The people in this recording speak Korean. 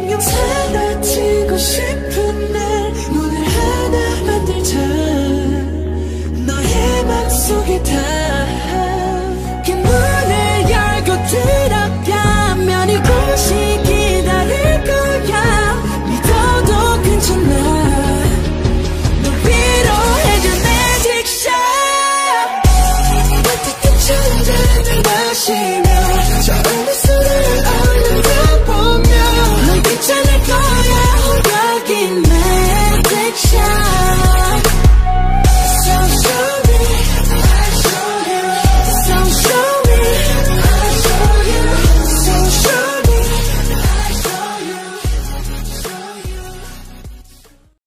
영영 사라지고 싶은 날 오늘 하나 만들자. 너의 맘속에 닿게 문을 열고 들어가면 이곳이 기다릴 거야. 믿어도 괜찮아. 널 위로해줄 magic shot. 따뜻한 천장을 마시며